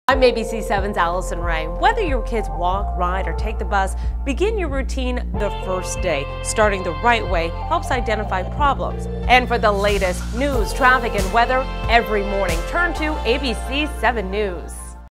I'm ABC7's Alison. Whether your kids walk, ride, or take the bus, begin your routine the first day. Starting the right way helps identify problems. And for the latest news, traffic, and weather every morning, turn to ABC7 News.